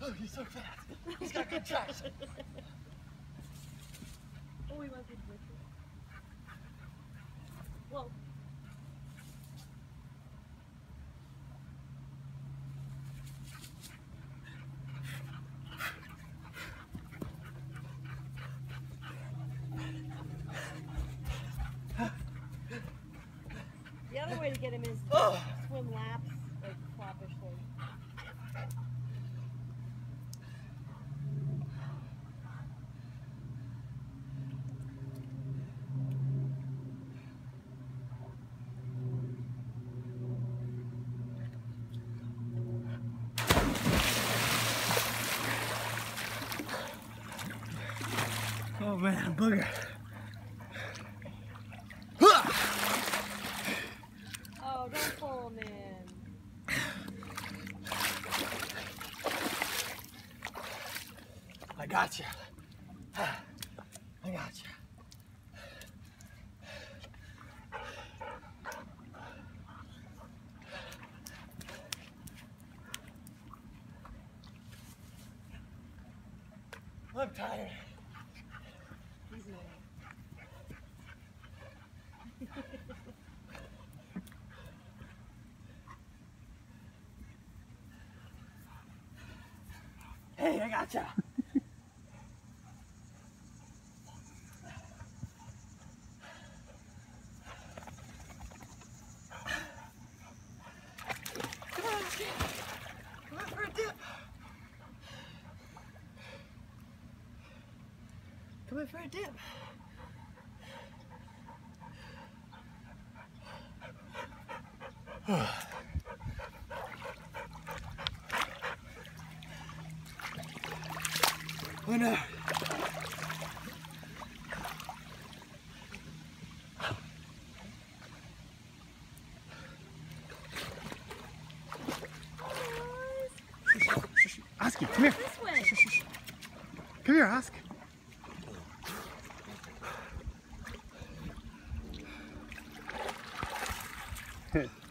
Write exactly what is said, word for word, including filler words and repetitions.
Oh, he's so fast. He's got good traction. Oh, he must be with you. Whoa. The other way to get him is Oh. swim laps, like floppishly. Oh man, booger. Oh, don't pull him in. I got you. I got you. I'm tired. He's mad. Hey, I got you. Come on, kid. Come on for a dip. Come in for a dip. Oh no. Oski, come here. This way. Shh, shh, shh. Come here, Osk. Good.